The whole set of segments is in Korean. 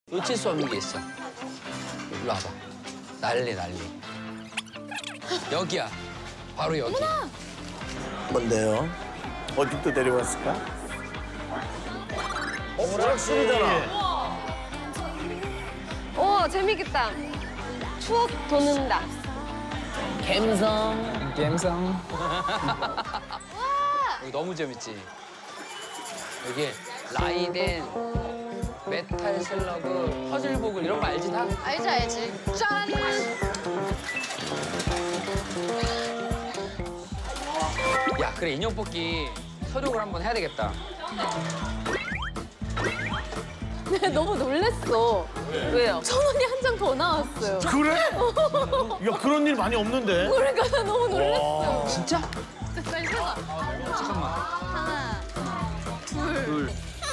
놓칠 수 없는 게 있어. 일로 와봐. 난리. 여기야. 바로 여기. 뭔데요? 어디부터 데려왔을까? 오락실이잖아. 오, 재밌겠다. 추억 돋는다. 갬성. 여기 너무 재밌지? 여기 라이덴, 메탈 슬러그, 퍼즐보글 이런 거 알지 다? 알지. 짠! 야, 그래 인형 뽑기 서력을 한번 해야 되겠다. 너무 놀랬어. 왜요? 1,000원이 한 장 더 나왔어요. 그래? 야, 그런 일 많이 없는데? 그러니까 나 너무 놀랬어. 진짜? 빨리 해봐. 잠깐만. 하나, 둘.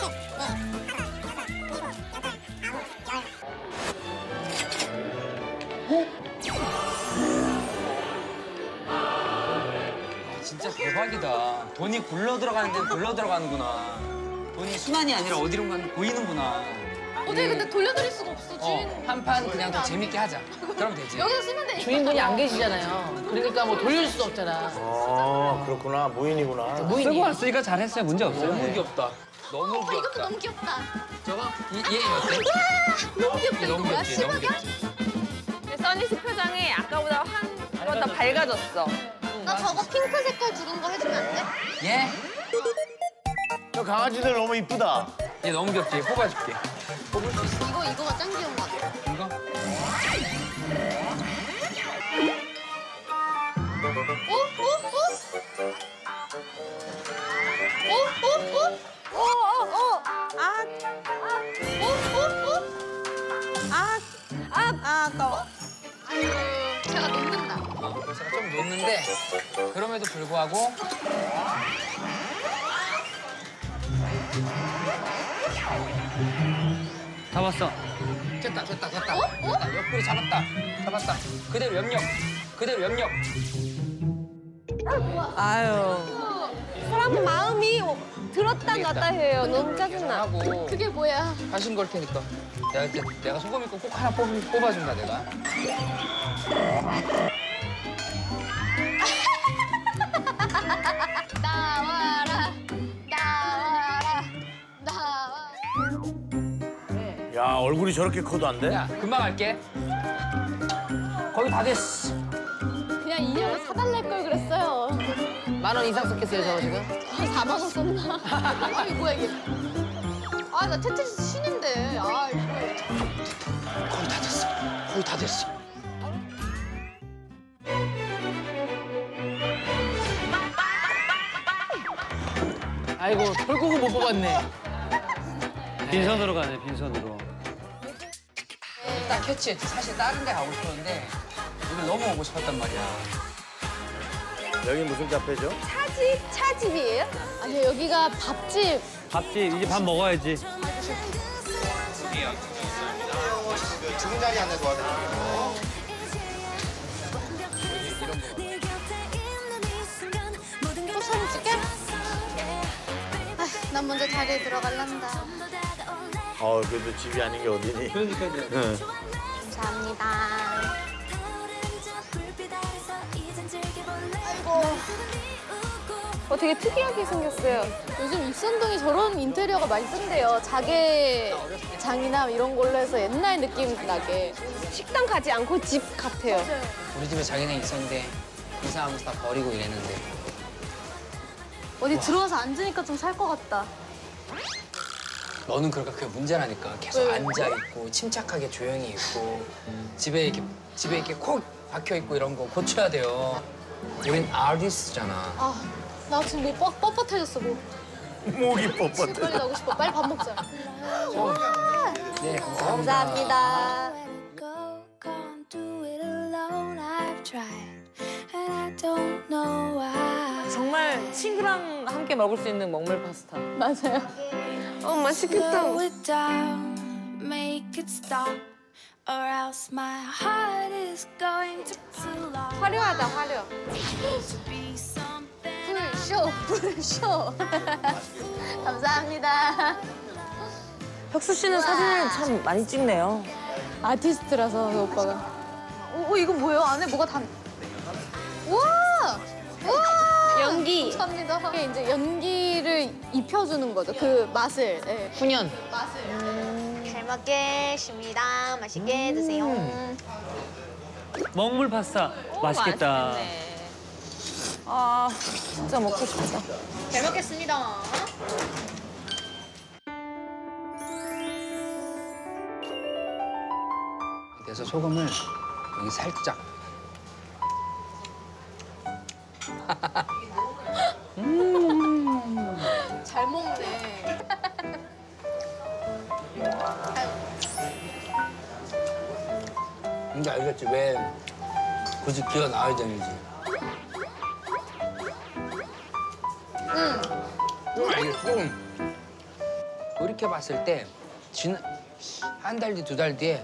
진짜 대박이다. 돈이 굴러 들어가는 데는 굴러 들어가는구나. 돈이 순환이 아니라 어디로 가는 보이는구나. 어제 근데 돌려드릴 수가 없어, 주인. 한 판 그냥 더 재밌게 하자. 그럼 되지. 여기서 쓰면 돼. 주인분이 안 계시잖아요. 그러니까 뭐 돌릴 수도 없잖아. 아, 그렇구나. 무인이구나. 무인이. 왔으니까 잘했어요. 문제 없어요. 너무 귀엽다. 너무 이것도 귀엽다. 너무 귀엽다. 저거? 얘 어때? 너무 귀엽다. 너무 뭐야? 귀엽지, 너무 실버가? 귀엽지. 써니스 표정이 아까보다 한 번 더 밝아졌어. 나 저거 핑크 색깔 두른 거 해주면 안 돼? 얘? 저 강아지들 너무 이쁘다. 얘 너무 귀엽지? 뽑아줄게. 뽑을 수 있어. 이거가 짱 귀여운 거 같아. 이거? 아까워. 아이고, 제가 놓는다. 제가 좀 놓는데 그럼에도 불구하고 잡았어. 됐다. 옆구리 잡았다. 그대로 염력. 사람 마음이 들었다 놨다 해요. 너무 짜증나. 하고 그게 뭐야? 하신 걸 테니까 내가 소금 있고 꼭 하나 뽑아준다 내가. 나와라. 야, 얼굴이 저렇게 커도 안 돼? 야 금방 할게. 거의 다 됐어. 그냥 인형을 사달랄 걸 그랬어요. 10,000원 이상 썼겠어요, 저거 지금? 한 4만 원 썼나? 아니 뭐야 이게? 아 나 테트리스 신인데. 아 이거. 거의 다 됐어. 아이고, 결국은 못 뽑았네. 빈손으로 가네, 빈손으로. 딱 캐치했지. 사실 다른 데 가고 싶었는데 오늘 너무 오고 싶었단 말이야. 여기 무슨 카페죠? 차집이에요? 아니요 여기가 밥집. 밥집, 이제 밥 먹어야지. 주문 자리 안내 도와드릴게요. 또 사진 찍게? 아, 난 먼저 자리에 들어갈란다. 그래도 집이 아닌 게 어디니? 그러니까요. 응. 감사합니다. 아이고. 되게 특이하게 생겼어요. 요즘 익선동이 저런 인테리어가 많이 쓴대요. 자개장이나 이런 걸로 해서 옛날 느낌 나게. 식당 가지 않고 집 같아요. 우리 집에 자기네 있었는데 이사하면서 다 버리고 이랬는데. 어디 들어와서 앉으니까 좀 살 것 같다. 너는 그러니까 그게 문제라니까. 계속 왜? 앉아있고 침착하게 조용히 있고 집에 이렇게 콕 박혀있고 이런 거 고쳐야 돼요. 우린 아티스트잖아. 아, 나 지금 목 뻣뻣해졌어, 목. 목이 집에 뻣뻣해. 빨리 나오고 싶어. 빨리 밥 먹자. 네, 감사합니다. 감사합니다. 정말 친구랑 함께 먹을 수 있는 먹물 파스타. 맞아요. 맛있겠다. 화려하다, 화려. 불쇼. 감사합니다. 혁수 씨는 사진을 참 많이 찍네요. 아티스트라서 그 오빠가. 이거 뭐예요? 안에 뭐가 다. 우와! 우와! 연기. 감사합니다. 이게 이제 연기를 입혀주는 거죠. 그 맛을. 네. 9년. 맛을. 잘 먹겠습니다. 맛있게 드세요. 먹물 파스타 맛있겠다. 아, 진짜 먹고 싶다. 잘 먹겠습니다. 그래서 소금을 여기 살짝. 잘 먹네. 근데 알겠지 왜 굳이 기어 나와야 되는지. 좀 알겠어. 조금 돌이켜 봤을 때 한 달 뒤, 두 달 뒤에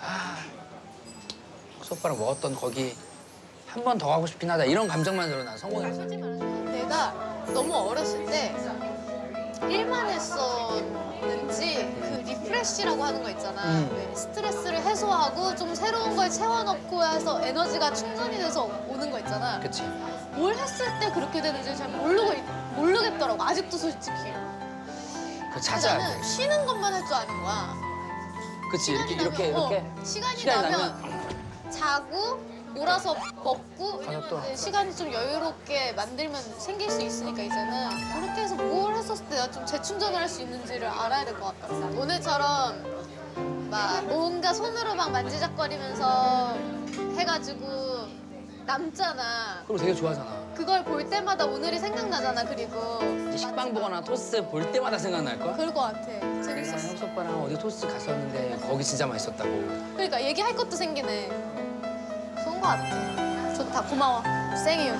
흑소빠랑 먹었던 거기 한 번 더 가고 싶긴 하다 이런 감정만 들어 나 성공했어. 솔직히 말해서 내가 너무 어렸을 때 일만 했었는지 그 리프레시라고 하는 거 있잖아. 왜 스트레스를 해소하고 좀 새로운 걸 채워넣고 해서 에너지가 충전이 돼서 오는 거 있잖아. 그치? 뭘 했을 때 그렇게 되는지 잘 모르겠더라고. 아직도 솔직히. 그 찾아야 나는 돼. 쉬는 것만 할 줄 아는 거야. 그치? 이렇게 시간이 시간이 나면 자고 놀아서 먹고 가서 또. 왜냐면 시간이 좀 여유롭게 만들면 생길 수 있으니까 이제는 그렇게 해서 뭘 했었을 때 내가 좀 재충전을 할 수 있는지를 알아야 될 것 같다. 오늘처럼 막 뭔가 손으로 막 만지작거리면서 해가지고 남잖아. 그리고 되게 좋아하잖아. 그걸 볼 때마다 오늘이 생각나잖아. 그리고 이제 식빵 보거나 토스 볼 때마다 생각날걸? 그럴 것 같아. 내가 재밌었어. 형소빠랑 어디 토스 갔었는데 거기 진짜 맛있었다고. 그러니까 얘기할 것도 생기네. 좋은 것 같아. 좋다. 고마워. 생유.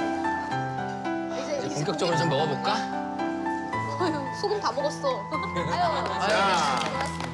이제 본격적으로 좀 먹어볼까? 어휴, 소금 다 먹었어. 아유, 자. 고맙습니다.